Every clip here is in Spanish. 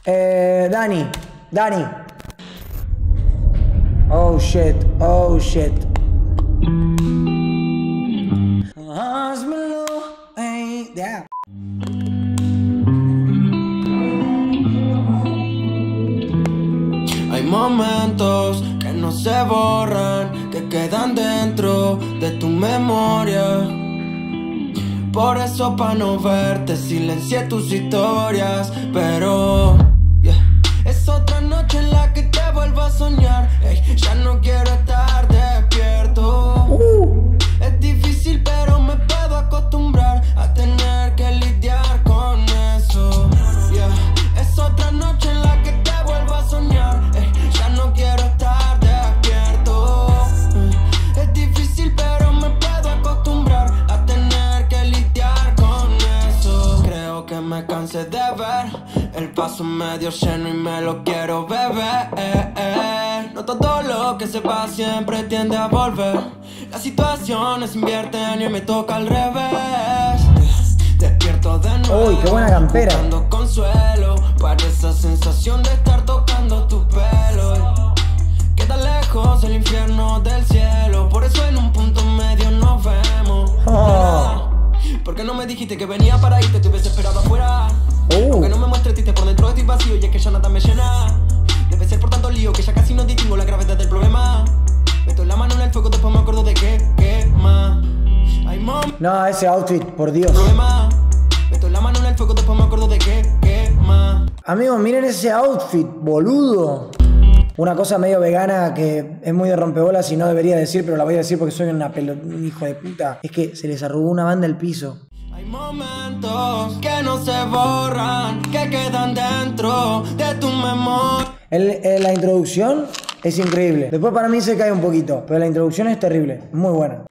Dani. Oh shit. Házmelo, ey, yeah. Hay momentos que no se borran, que quedan dentro de tu memoria. Por eso pa' no verte silencié tus historias. Pero es otra noche en la que te vuelvo a soñar. Ey, ya no quiero estar despierto. Es difícil pero me puedo acostumbrar a tener que lidiar con eso. Es otra noche en la que te vuelvo a soñar. Ey, ya no quiero estar despierto. Es difícil pero me puedo acostumbrar a tener que lidiar con eso. Creo que me cansé de ver el vaso medio lleno y me lo quiero beber. No todo lo que se va siempre tiende a volver. Las situaciones invierten y me toca al revés. Despierto de nuevo. Uy, qué buena campera. Buscando consuelo para esa sensación de estar tocando tu pelo. Queda lejos el infierno del cielo. Por eso en un punto medio nos vemos. ¿Por qué no me dijiste que venía para irte? Te hubiese esperado afuera. Aunque no me muestres triste, por dentro estoy vacío y es que ya nada me llena. Debe ser por tanto lío que ya casi no distingo la gravedad del problema. Meto la mano en el fuego, después me acuerdo de que quema. No, ese outfit, por Dios. Meto la mano en el fuego, después me acuerdo de que quema. Amigos, miren ese outfit, boludo. Una cosa medio vegana que es muy de rompebolas y no debería decir, pero la voy a decir porque soy un hijo de puta. Es que se les arrugó una banda el piso. Hay momentos que no se borran, que quedan dentro de tu memoria. La introducción es increíble. Después para mí se cae un poquito, pero la introducción es terrible, muy buena.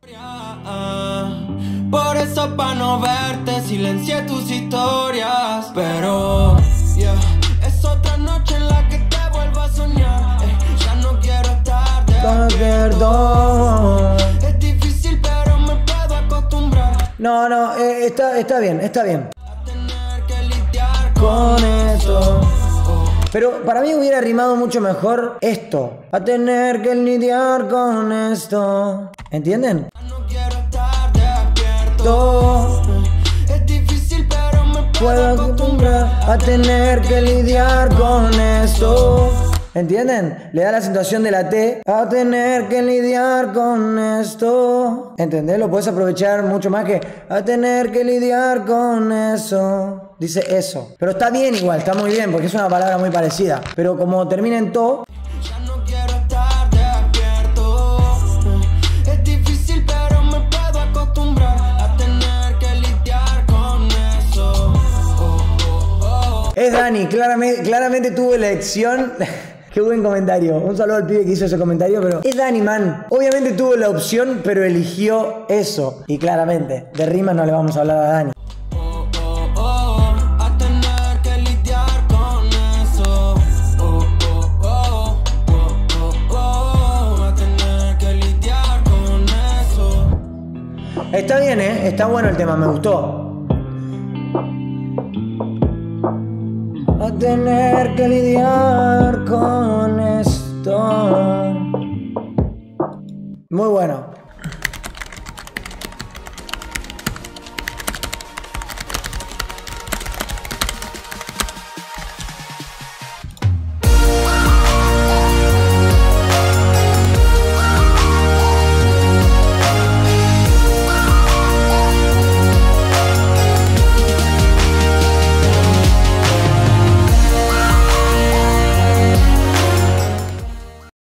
Por eso pa' no verte silencié tus historias. Pero es otra noche en la que te vuelvo a soñar. Ya no quiero estar despierto. Es difícil pero me puedo acostumbrar. No, está bien. A tener que lidiar con esto. Pero para mí hubiera rimado mucho mejor esto. A tener que lidiar con esto. ¿Entienden? No quiero estar despierto. Es difícil pero me puedo acostumbrar a tener que lidiar con esto. ¿Entienden? Le da la acentuación de la T. A tener que lidiar con esto. ¿Entendés? Lo puedes aprovechar mucho más que a tener que lidiar con eso. Dice eso. Pero está bien igual, está muy bien, porque es una palabra muy parecida. Pero como termina en to. Ya no quiero estar despierto. Es difícil pero me puedo acostumbrar a tener que lidiar con eso. Es Dani, claramente tuvo elección. Qué buen comentario. Un saludo al pibe que hizo ese comentario, pero es Dani, man. Obviamente tuvo la opción, pero eligió eso. Y claramente, de rimas no le vamos a hablar a Dani. A tener que lidiar con eso. A tener que lidiar con eso. Está bien, está bueno el tema, me gustó. A tener que lidiar con esto. Muy bueno.